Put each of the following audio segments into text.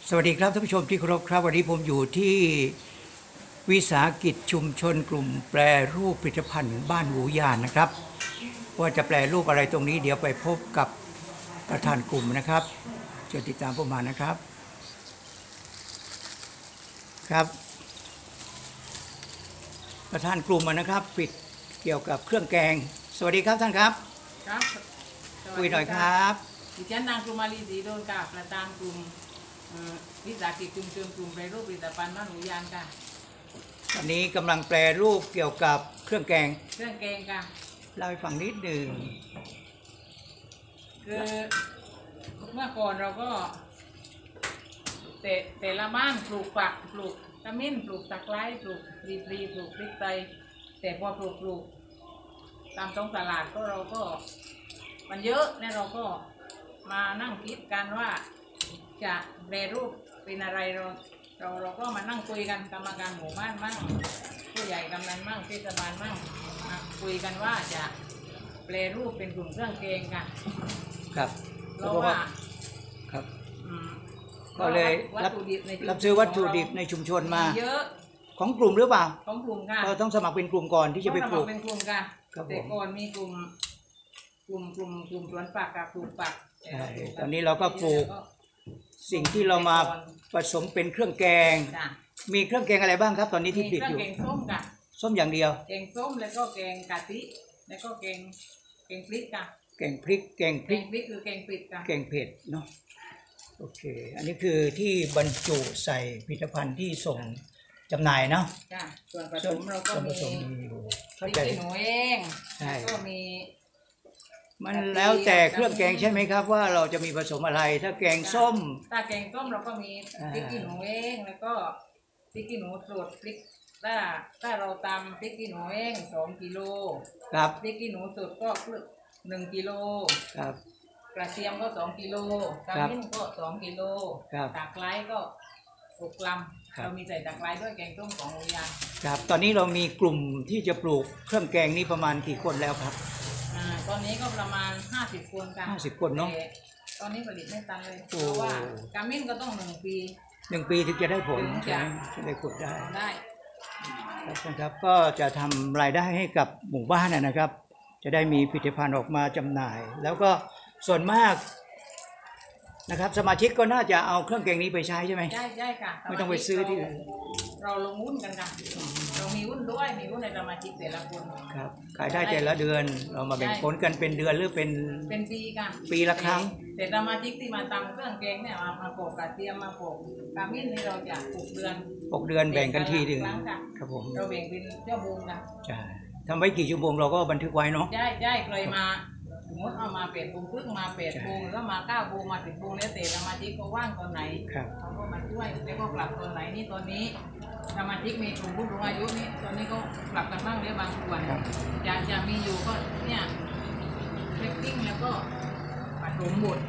สวัสดีครับท่านผู้ชมที่เคารพครับวันนี้ผมอยู่ที่วิสาหกิจชุมชนกลุ่มแปรรูปผลิตภัณฑ์บ้านหูยานนะครับว่าจะแปรรูปอะไรตรงนี้เดี๋ยวไปพบกับประธานกลุ่มนะครับเชิญติดตามผมมานะครับครับประธานกลุ่มนะครับปิดเกี่ยวกับเครื่องแกงสวัสดีครับท่านครับครับคุยหน่อยครับดิฉันนางกรุมาลีศรีโดนกับประธานกลุ่มวิสาหกิจชุมชนกลุ่มแปรรูปผลิตภัณฑ์บ้านหูยานค่ะตอนนี้กำลังแปรรูปเกี่ยวกับเครื่องแกงค่ะเล่าให้ฟังนิดหนึ่งคือเมื่อก่อนเราก็แต่ละบ้านปลูกผักปลูกขมิ้นปลูกตะไคร้ปลูกปลีปลูกพริกไทยแต่พอปลูกตามท้องตลาดก็เราก็มันเยอะแล้วเราก็มานั่งคิดกันว่าจะแปรรูปเป็นอะไรเราก็มานั่งคุยกันกรรมการหมู่บ้านมั่งผู้ใหญ่กำนันมั่งเทศบาลมั่งมาคุยกันว่าจะแปรรูปเป็นกลุ่มเครื่องแกงค่ะครับเพราะว่าครับก็เลยรับซื้อวัตถุดิบในชุมชนมาเยอะของกลุ่มหรือเปล่าของกลุ่มค่ะก็ต้องสมัครเป็นกลุ่มก่อนที่จะไปปลูกเป็นกลุ่มค่ะแต่ก่อนมีกลุ่มสวนผักกับปลูกผักใช่ตอนนี้เราก็ปลูกสิ่งที่เรามาผสมเป็นเครื่องแกงมีเครื่องแกงอะไรบ้างครับตอนนี้ที่ผลิตอยู่แกงส้มค่ะส้มอย่างเดียวแกงส้มแล้วก็แกงกะทิแล้วก็แกงพริกค่ะแกงพริกคือแกงเผ็ดค่ะแกงเผ็ดเนาะโอเคอันนี้คือที่บรรจุใส่ผลิตภัณฑ์ที่ส่งจำหน่ายเนาะส่วนผสมเราก็มีพริกขี้หนูเองก็มีมันแล้วแต่เครื่องแกงใช่ไหมครับว่าเราจะมีผสมอะไรถ้าแกงส้มเราก็มีพริกขี้หนูเองแล้วก็พริกขี้หนูสดพริกถ้าเราตำพริกขี้หนูเอง2 กิโลครับพริกขี้หนูสดก็1 กิโลครับกระเทียมก็2 กิโลขมิ้นก็2 กิโลตะไคร้ก็6 กรัมเรามีใส่ตะไคร้ด้วยแกงส้มของหูยานครับตอนนี้เรามีกลุ่มที่จะปลูกเครื่องแกงนี้ประมาณกี่คนแล้วครับตอนนี้ก็ประมาณ50 คนค่ะ 50 คนเนาะตอนนี้ผลิตไม่ทันเลยเพราะว่าขมิ้นก็ต้อง1 ปีถึงจะได้ผลใช่ไหมจะได้ขุดได้ครับก็จะทำรายได้ให้กับหมู่บ้านนะครับจะได้มีผลิตภัณฑ์ออกมาจำหน่ายแล้วก็ส่วนมากนะครับสมาชิกก็น่าจะเอาเครื่องแกงนี้ไปใช้ใช่ไหมใช่ค่ะไม่ต้องไปซื้อที่อื่นเราลงหุ้นกันค่ะเรามีหุ้นด้วยมีหุ้นในสมาชิกแต่ละคนครับขายได้แต่ละเดือนเรามาแบ่งผลกันเป็นเดือนหรือเป็นปีค่ะปีละครั้งแต่สมาชิกที่มาทำเครื่องแกงเนี่ยมาปลูกกระเทียมมาปลูกขมิ้นนี่เราจะ6 เดือนแบ่งกันทีหนึ่งครับผมเราแบ่งเป็นชั่วโมงนะใช่ทำไว้กี่ชั่วโมงเราก็บันทึกไว้เนาะใช่เคยมาสมมติเอามา8 โมงครึ่งมา8 โมงแล้วมา9 โมงมา10 โมงแล้วแต่สมาชิกก็ว่างตอนไหนเขาก็มาช่วยแล้วก็กลับตอนไหนนี่ตอนนี้สมาชิกมีกลุ่มผู้สูงอายุนี่ตอนนี้ก็กลับกันบ้างแล้วบางส่วนจะมีอยู่ก็เนี่ยเล็กติ้งแล้วก็ผสมบด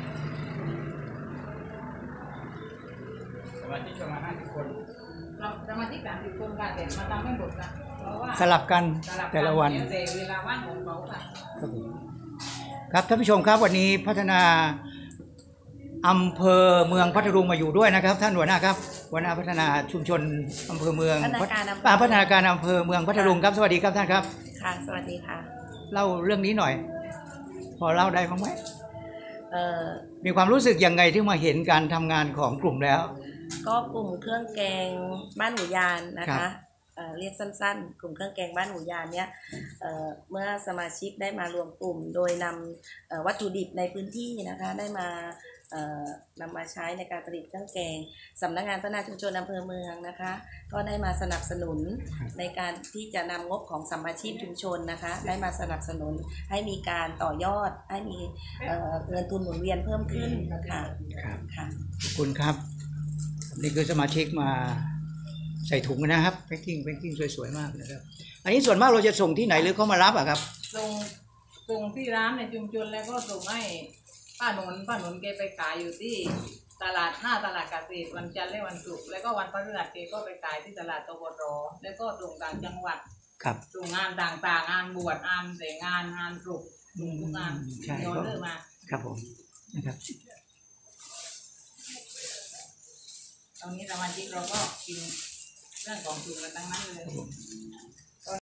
สมาชิกประมาณ50 คนเราสมาชิก30 คนกันแต่มาทำให้บดกันเพราะว่าสลับกันแต่ละวันแต่เวลาว่างของเขาค่ะครับท่านผู้ชมครับวันนี้พัฒนาอำเภอเมืองพัทลุงมาอยู่ด้วยนะครับท่านหัวหน้าครับหัวหน้าพัฒนาชุมชนอำเภอเมืองพัฒนาการอำเภอเมืองพัทลุงครับสวัสดีครับท่านครับค่ะสวัสดีค่ะเล่าเรื่องนี้หน่อยพอเล่าได้บ้างไหมมีความรู้สึกยังไงที่มาเห็นการทำงานของกลุ่มแล้วก็กลุ่มเครื่องแกงบ้านหูยานนะคะเรียกสั้นๆกลุ่มเครื่องแกงบ้านหูยานเนี้ยเมื่อสมาชิกได้มารวมกลุ่มโดยนำวัตถุดิบในพื้นที่นะคะได้นำมาใช้ในการผลิตเครื่องแกงสำนักงานพัฒนาชุมชนอำเภอเมืองนะคะก็ได้มาสนับสนุนในการที่จะนำงบของสมาชิกชุมชนนะคะได้มาสนับสนุนให้มีการต่อยอดให้มีเงินทุนหมุนเวียนเพิ่มขึ้นค่ะขอบคุณครับนี่คือสมาชิกมาใส่ถุงนะครับแพ็คกิ้งสวยๆมากนะครับอันนี้ส่วนมากเราจะส่งที่ไหนหรือเขามารับอะครับส่งที่ร้านในชุมชนแล้วก็ส่งให้ป้าหนุนแกไปขายอยู่ที่ตลาดตลาดเกษตรวันจันทร์และวันศุกร์แล้วก็วันพฤหัสแกก็ไปขายที่ตลาดตบรแล้วก็ส่งต่างจังหวัดส่งงานต่างๆงานบวชงานแต่งงานปลุกทุกงานโยนเรื่อมาครับผมนะครับตอนนี้สมาชิกเราก็กินเรื่องของสูตรกันทั้งนั้นเลย